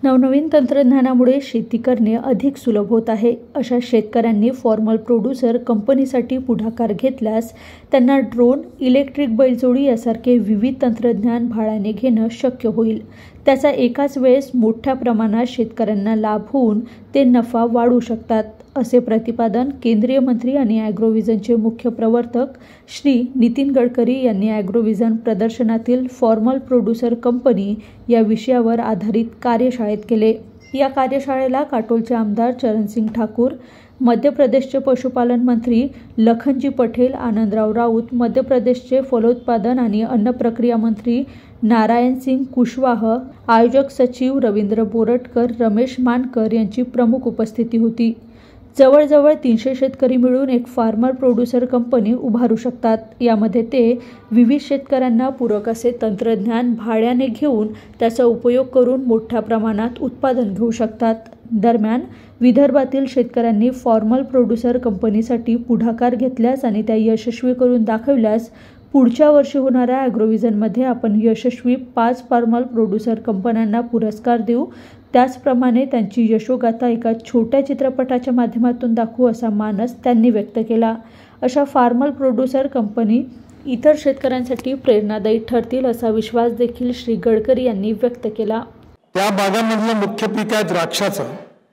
नवनवीन तंत्रज्ञानामुळे शेती करणे अधिक सुलभ होत आहे. अशा शेतकऱ्यांनी फॉर्मल प्रोड्युसर कंपनीसाठी पुढाकार घेतल्यास त्यांना ड्रोन, इलेक्ट्रिक बैलजोडी यासारखे विविध तंत्रज्ञान भाड्याने घेणं शक्य होईल. त्याचा एकाच वेळेस मोठ्या प्रमाणात शेतकऱ्यांना लाभ होऊन ते नफा वाढवू शकतात, असे प्रतिपादन केंद्रीय मंत्री आणि ॲग्रोव्हिजनचे मुख्य प्रवर्तक श्री नितीन गडकरी यांनी ॲग्रोव्हिजन प्रदर्शनातील फॉर्मल प्रोड्युसर कंपनी या विषयावर आधारित कार्यशाळेत केले. या कार्यशाळेला काटोलचे आमदार चरणसिंग ठाकूर, मध्य प्रदेशचे पशुपालन मंत्री लखनजी पटेल, आनंदराव राऊत, मध्य प्रदेशचे फलोत्पादन आणि अन्न प्रक्रिया मंत्री नारायणसिंग कुशवाह, आयोजक सचिव रवींद्र बोरटकर, रमेश मानकर यांची प्रमुख उपस्थिती होती. जवळजवळ 300 शेतकरी मिळून एक फार्मर प्रोड्युसर कंपनी उभारू शकतात. यामध्ये ते विविध शेतकऱ्यांना पूरक असे तंत्रज्ञान भाड्याने घेऊन त्याचा उपयोग करून मोठ्या प्रमाणात उत्पादन घेऊ शकतात. दरम्यान विदर्भातील शेतकऱ्यांनी फॉर्मल प्रोड्युसर कंपनीसाठी पुढाकार घेतल्यास आणि त्या यशस्वी करून दाखवल्यास पुढच्या वर्षी होणाऱ्या ॲग्रोव्हिजनमध्ये आपण यशस्वी 5 फॉर्मल प्रोड्युसर कंपन्यांना पुरस्कार देऊ. त्याचप्रमाणे त्यांची यशोगाथा एका छोट्या चित्रपटाच्या माध्यमातून दाखवू असा मानस त्यांनी व्यक्त केला. अशा फॉर्मल प्रोड्युसर कंपनी इतर शेतकऱ्यांसाठी प्रेरणादायी ठरतील असा विश्वास देखील श्री गडकरी यांनी व्यक्त केला. त्या भागामधलं मुख्य पीक आहे द्राक्षाचं.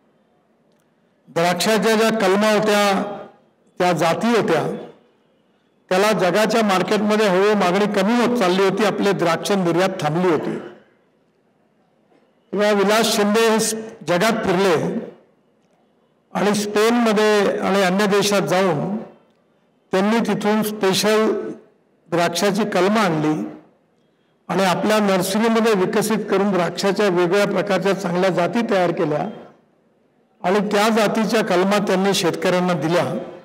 द्राक्षाच्या ज्या कलमा होत्या, त्या जाती होत्या, त्याला जगाच्या मार्केटमध्ये हळूहळू मागणी कमी होत चालली होती. आपले द्राक्ष निर्यात थांबली होती. तेव्हा विलास शिंदे हे जगात फिरले आणि स्पेनमध्ये आणि अन्य देशात जाऊन त्यांनी तिथून स्पेशल द्राक्षाची कलमं आणली आणि आपल्या नर्सरीमध्ये विकसित करून द्राक्षाच्या वेगवेगळ्या प्रकारच्या चांगल्या जाती तयार केल्या आणि त्या जातीच्या कलमा त्यांनी शेतकऱ्यांना दिल्या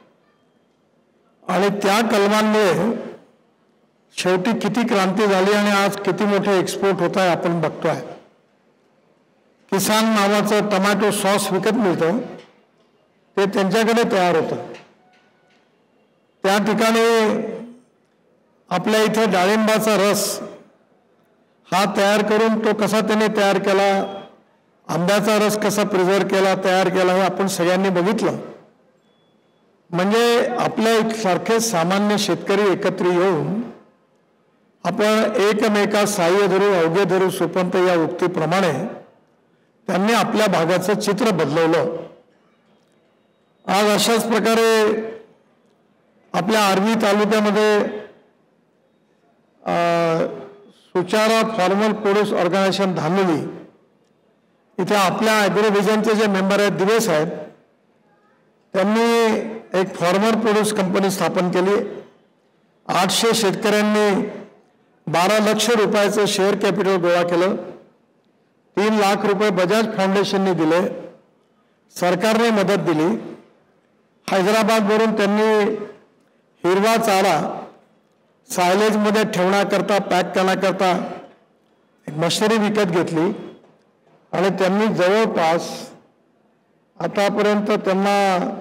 आणि त्या कलमांमुळे शेवटी किती क्रांती झाली आणि आज किती मोठे एक्सपोर्ट होत आहे आपण बघतोय. किसान नावाचं टोमॅटो सॉस विकत मिळतं, ते त्यांच्याकडे तयार होतं. त्या ठिकाणी आपल्या इथे डाळिंबाचा रस हा तयार करून तो कसा त्याने तयार केला, आंब्याचा रस कसा प्रिझर्व केला, तयार केला, हे आपण सगळ्यांनी बघितलं. म्हणजे आपल्या सारखे सामान्य शेतकरी एकत्र येऊन आपण एकमेका साह्य धरू अवघे धरू सुपंत या उक्तीप्रमाणे त्यांनी आपल्या भागाचं चित्र बदलवलं. आज अशाच प्रकारे आपल्या आर्वी तालुक्यामध्ये सुचारा फॉर्मल प्रोड्यूस ऑर्गनायझेशन धामली इथे आपल्या ॲग्रोव्हिजनचे जे मेंबर आहेत, दिवेश आहेत, त्यांनी एक फॉर्मल प्रोड्यूस कंपनी स्थापन केली. 800 शेतकऱ्यांनी 12 लाख रुपयाचं शेअर कॅपिटल गोळा केलं. 3 लाख रुपये बजाज फाउंडेशनने दिले. सरकारने मदत दिली. हैदराबादवरून त्यांनी हिरवा चारा सायलेजमध्ये ठेवण्याकरता, पॅक करण्याकरता एक मशिनरी विकत घेतली आणि त्यांनी जवळपास आतापर्यंत त्यांना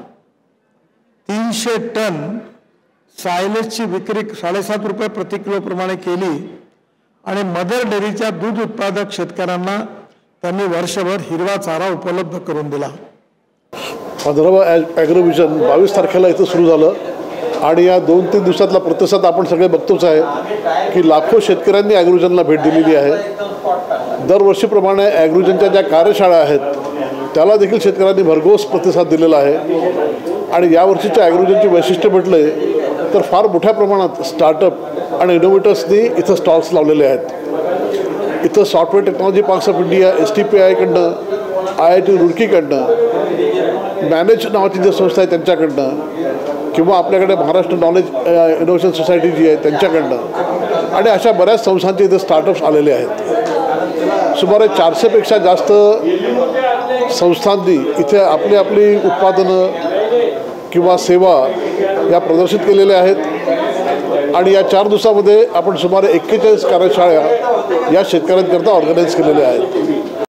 300 टन सायलेजची विक्री 7.5 रुपये प्रति किलो प्रमाणे केली आणि मदर डेअरीच्या दूध उत्पादक शेतकऱ्यांना त्यांनी वर्षभर हिरवा चारा उपलब्ध करून दिला. 15वा ॲग्रोव्हिजन 22 तारखेला इथं सुरू झालं आणि या 2-3 दिवसातला प्रतिसाद आपण सगळे बघतोच आहे की लाखो शेतकऱ्यांनी ॲग्रोव्हिजनला भेट दिलेली आहे. दरवर्षीप्रमाणे ॲग्रोव्हिजनच्या ज्या कार्यशाळा आहेत त्याला देखील शेतकऱ्यांनी भरघोस प्रतिसाद दिलेला आहे आणि यावर्षीच्या ॲग्रोव्हिजनची वैशिष्ट्य म्हटले तर फार मोठ्या प्रमाणात स्टार्टअप आणि इनोव्हेटर्सनी इथं स्टॉल्स लावलेले आहेत. इथं software technology parks of India, STPI कडनं, IIT रुड़कीकडनं, मॅनेज नावाची जी संस्था आहे त्यांच्याकडनं किंवा आपल्याकडे महाराष्ट्र नॉलेज इनोव्हेशन सोसायटी जी आहे त्यांच्याकडनं आणि अशा बऱ्याच संस्थांचे इथे स्टार्टअप्स आलेले आहेत. सुमारे 400पेक्षा जास्त संस्थांनी इथे आपली उत्पादनं किंवा सेवा या प्रदर्शित केलेल्या आहेत आणि या 4 दिवसामध्ये आपण सुमारे 41 कार्यशाळा या शेतकऱ्यांकरता ऑर्गनाईज केलेल्या आहेत.